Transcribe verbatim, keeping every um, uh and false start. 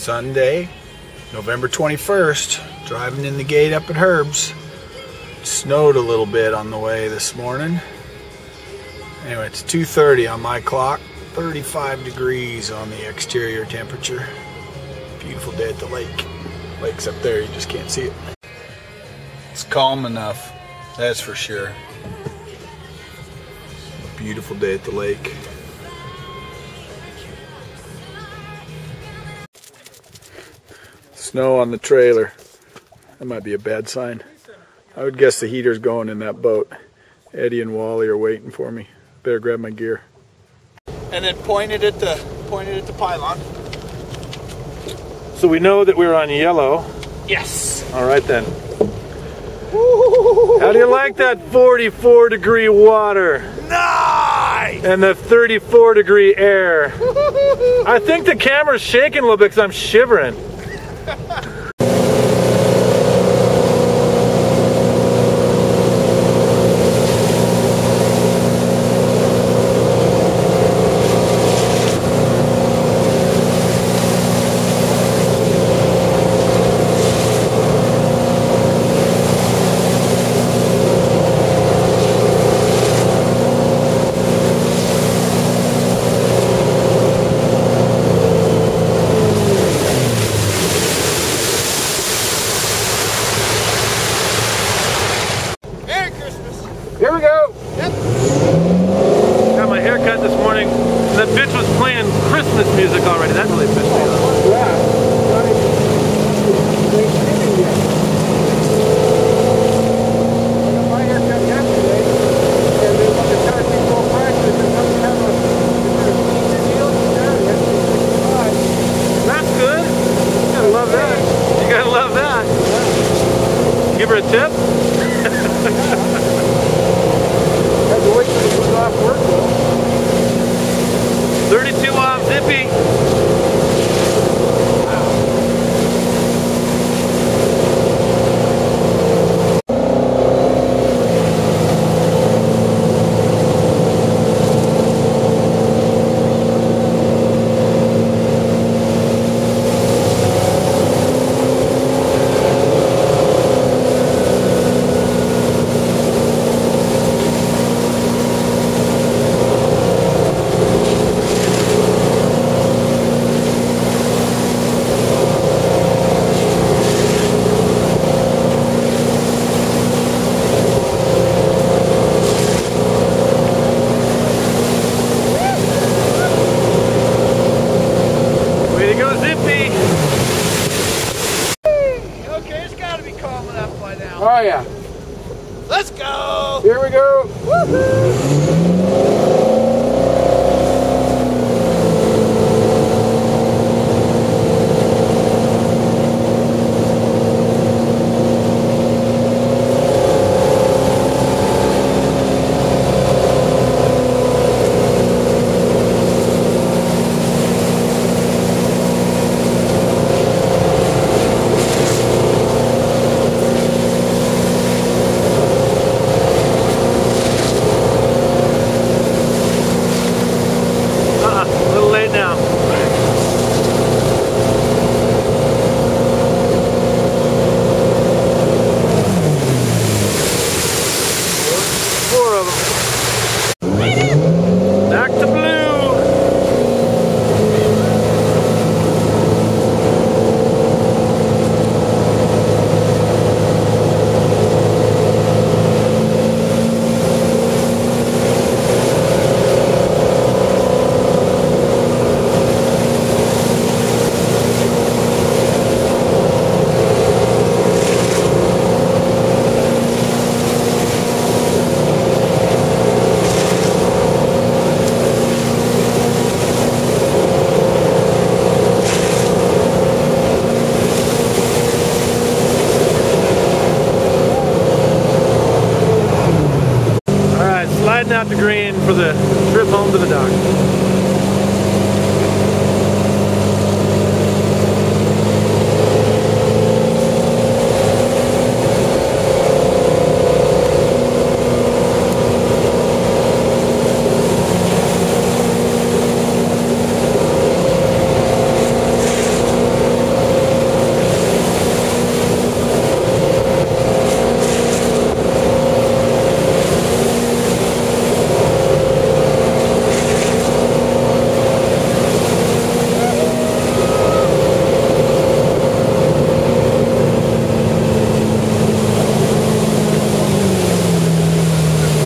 Sunday, November twenty-first, driving in the gate up at Herb's. It snowed a little bit on the way this morning. Anyway, it's two thirty on my clock, thirty-five degrees on the exterior temperature. Beautiful day at the lake. Lake's up there, you just can't see it. It's calm enough, that's for sure. A beautiful day at the lake. Snow on the trailer. That might be a bad sign. I would guess the heater's going in that boat. Eddie and Wally are waiting for me. Better grab my gear. And then pointed at the pointed at the pylon. So we know that we're on yellow. Yes. All right then. How do you like that forty-four degree water? Nice! And the thirty-four degree air. I think the camera's shaking a little bit because I'm shivering. Here we go! Yep. Got my hair cut this morning. That bitch was playing Christmas music already. That really pissed me off. Yeah. I got my hair cut yesterday, and they want to charge me full price because they're going to have a senior deal. That's good. You gotta love that. You gotta love that. Give her a tip? Had to wait till he was off work though. thirty-two off Zippy. Oh yeah. Let's go! Here we go! Woohoo! Out the green for the trip home to the dock.